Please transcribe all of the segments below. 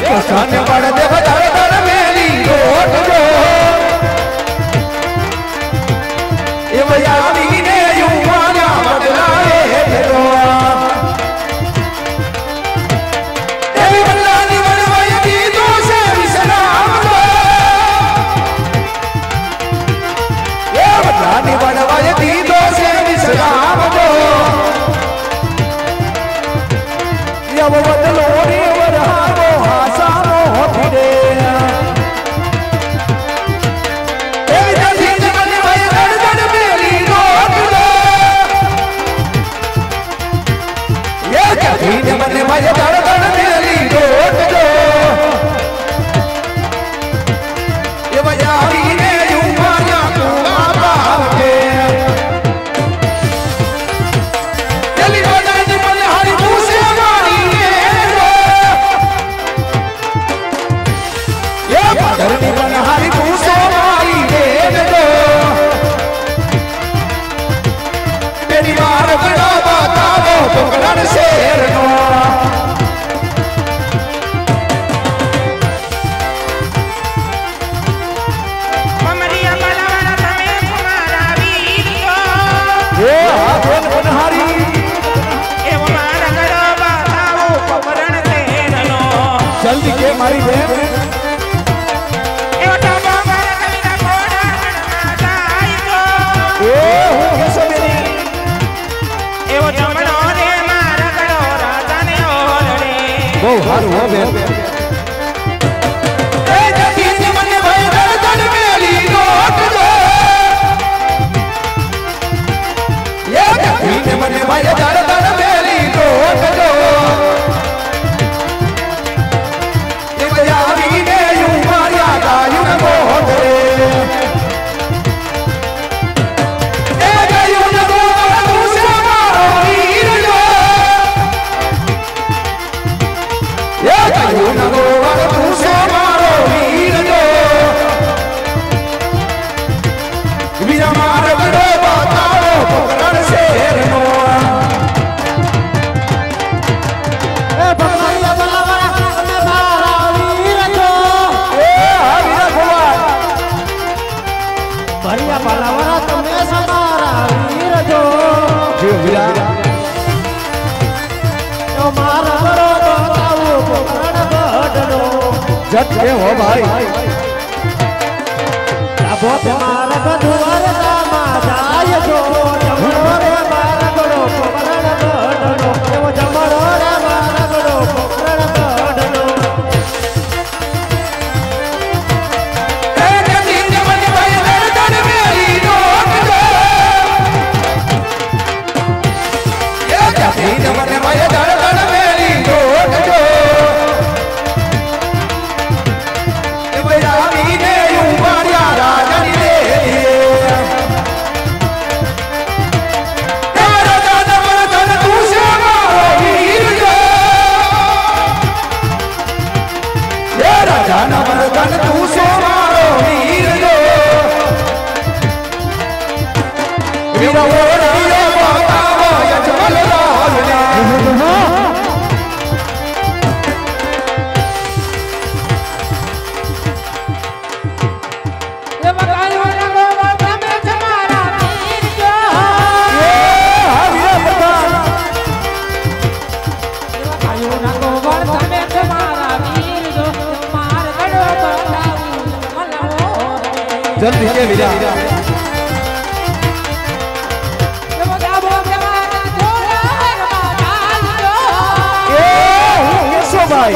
साने पड़ दे बदर दर मेरी रोट जो ये बयानी ने यूं माया बदलाए जो तेरी बल्लानी बनवाई दी तो से विश्राम दो ये बल्लानी बनवाई दी तो से विश्राम दो ये वो बदलो रे वरहारो हासारो होती रे मने मजे दर दर मेरी रोट जो ये बजारी ने यूं माया तू बाप के चली बजानी मन हरी मूसे मारी ने ये बजानी मन हरी मूसे मारी ने जो मेरी मार बड़ा बताओ पकड़न शेर नो जल्दी के मारी बहन वो हारू हो बहन मने भाई दर दर मेरी रोट जो ये बजारी ने यूं माया गायु न मोहत रे ए गायु न मोहत तू से मारो वीर जो ये गायु न मोहत तू से मारो वीर जो वीरा मार बड़ो बताओ पकड़ शेर नो बढ़िया पलावरा तुम्हें समारा वीर जो जी वीरा तो मार करो तो ताऊ पकड़ बडलो जट के हो भाई अब मार दुआर दामा जाय जो जमरो रे मार करो पकड़ बडलो वो जमरो रे मार करो पकड़ बडलो मने मजे दर दर मेरी रोट जो ये बजारी ने यूं मारिया राजनी ले राजा नमन धन तू से मारो वीर जो ये राजा नमन धन तू से मारो वीर जो वीर वो रे बताओ यजमल जल्दी के वीरा भाई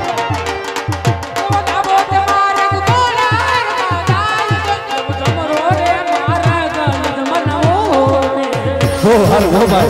वो भाई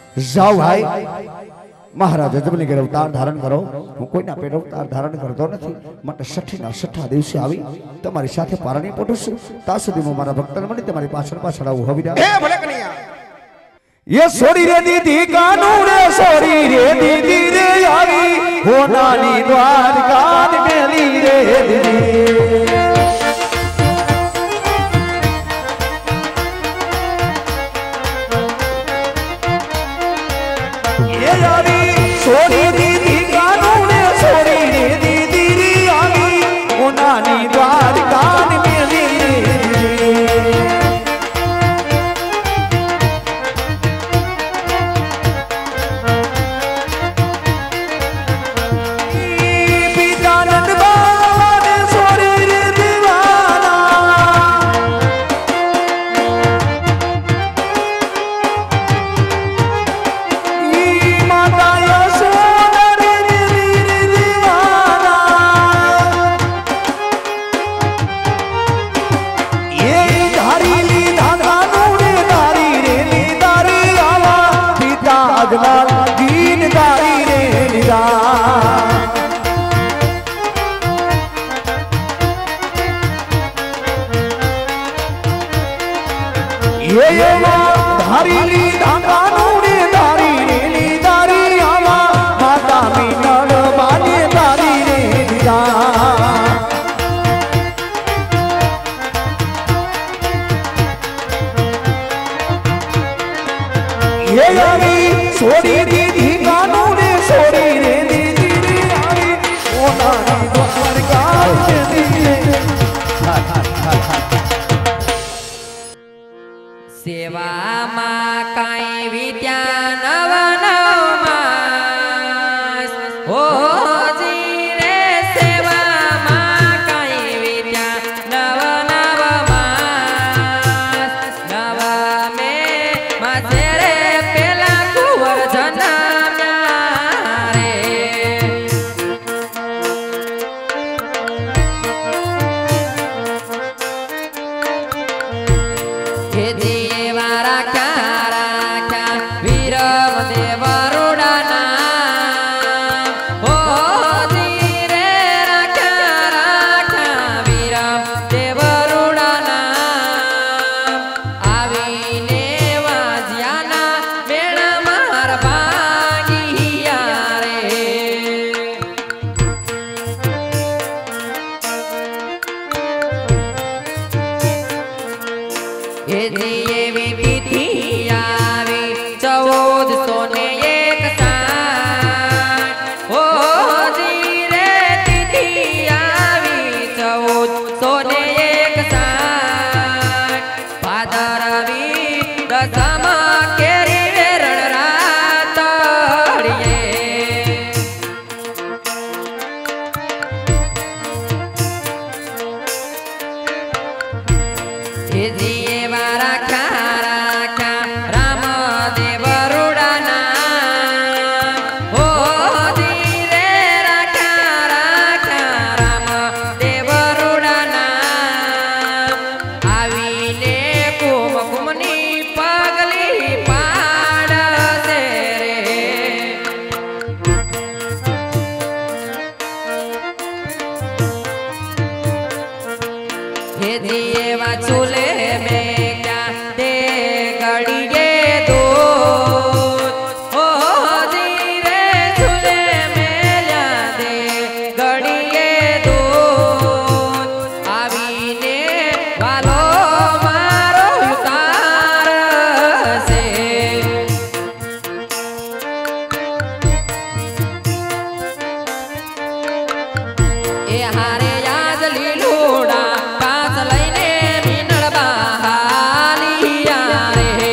जाओ भाई महाराज अजमल के अवतार धारण करो हूँ कोईना पेट अवतार धारण करतो नहीं मटे छठीना छठा दिवसे आवी तमारी साथे पारणी पोटू छुं ता सुधी मु मारा भक्तन मळी तमारी पाछळ पाछळ आवुं हविरा ए भले कन्या ये सोरी रे दीदी कानू रे सोरी रे दीदी रे आवी हो नानी द्वारका मेली रे दीदी सोरी दीदी कानू रे सोरी रे दीदी रे आवी ओ नानी द्वारका मेली पितानंद बाबा ने सोरी रे दीवाना माता दीन दारी रे निदा ये धारी धागानू रे दारी रे निदारी आवा माता मीनड़ बाने दारी रे निदा ये सोरी दीदी कानू रे सोरी रे दीदी रे आई ओ नानी द्वारका मेली रे सेवा मा काई विद्या नव नव मास ओ जी रे सेवा मा काई विद्या नव नव मास नव में मासे रे पेला कुवर जन्म्या रे हे देवा राख्या राख्या वीरम देव रुडाना हो जी रे राख्या राख्या वीरम देव रुडाना आवीने वाज्याना मेळा मार भागिया रे ये देवी तिथि आवी 1401 साल ओ जी रे तिथि आवी 1401 साल भादरवी दशम केरी वेरण रातड़िये राख्या राख्या राम देव रुडाना हो जी रे राख्या राख्या राम देव रुडाना आवीने कुमकुमनी पगली पाडसे रे हे देवा चूल्हे में क्या दे गड़िए दूध ओ जी रे चूल्हे में ला दे गड़िए दूध आवीने वालो मारो उतार से ए हारे याद लीलूड़ा पास लैने मिनड़ बहालिया रे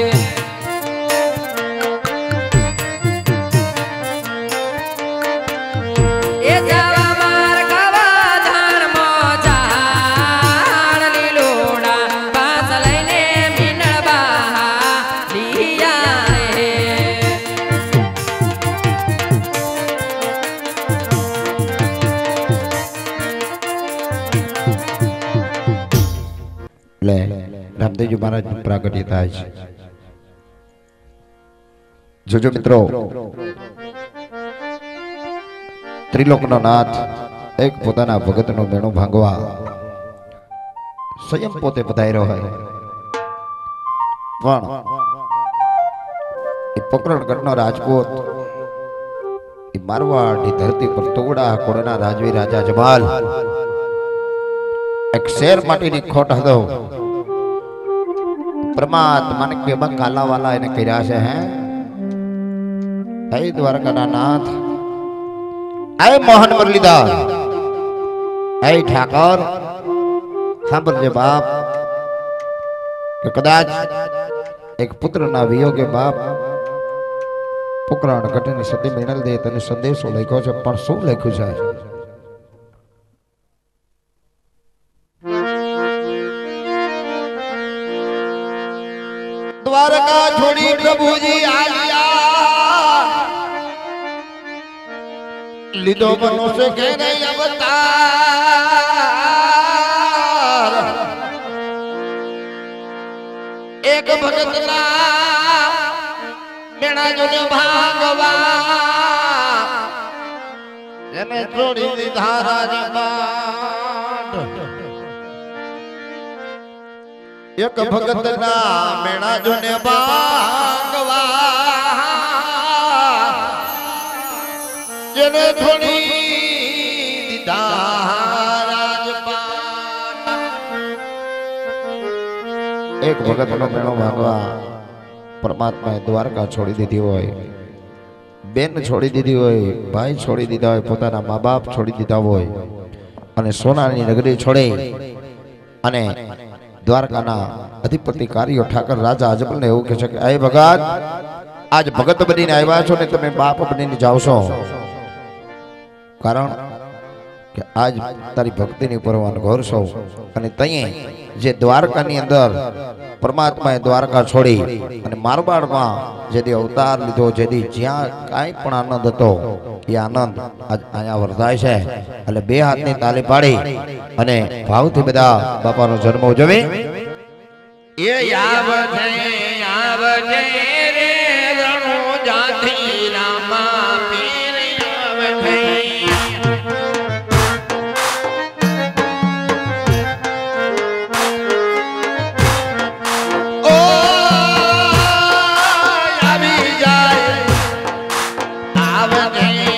ए जावा मार गवा धर्म झाड़ लीलूड़ा पास लैने मिनड़ बहालिया रे ले रामदेव जी महाराज प्रागट्य थाय छे જોજો મિત્રો ત્રિલોકનો નાથ એક પોતાના ભગતનો મેણો ભાંગવા સ્વયં પોતે પધાર્યો હોય પણ એ પોકરણગઢનો રાજપૂત એ મારવાડની ધરતી પર તોડા કોડના રાજવી રાજા જમાલ એક શેર માટીની ખોટ હતો પરમાત્માને કેવા કાલાવાલા એને કર્યા છે હે હે દ્વારકાના નાથ હે મોહન મુરલીધર હે ઠાકોર સાંભળજે બાપ કે કદાચ એક પુત્રના વિયોગે બાપ પોકરણ ઘટની સતી મેળલ દે તને સંદેશો લખ્યો છે પણ શું લખ્યું છે द्वारका छोड़ी प्रभु जी आया लिदो मनुष्य के नहीं अवतार एक भगत ना मेणा जो ने भागवा जने छोड़ी दीधा राजपाट एक भगत ना मेणा जो ने भागवा जने थोड़ी दीदा राजपाट એક ભગતનો મેણો ભાંગવા પરમાત્માએ દ્વારકા છોડી દીધી હોય બેન છોડી દીધી હોય ભાઈ છોડી દીધા હોય પોતાના મા બાપ છોડી દીધા હોય અને સોનાની નગરી છોડી અને દ્વારકાના અધિપતિ કાર્યો ઠાકર રાજા અજમલને એવું કહે છે કે એ ભગત આજ ભગત બનીને આવ્યા છો ને તમે બાપ બનીને જાવ છો કારણ કે આજ તારી ભક્તિની પરવાન ઘોર છો અને તઈએ જે દ્વારકાની અંદર પરમાત્માએ દ્વારકા છોડી અને મારવાડમાં જેથી અવતાર લીધો જેથી જ્યાં કાંઈ પણ આનંદ હતો એ આનંદ આજ અહીંયા વર્તાય છે એટલે બે હાથની તાલી પાડી અને ભાવથી બધા બાપાનો જન્મ ઉજવે ये आवजे रे रणो जाती रामा पीर आवजे ओ आवी जाए आवजे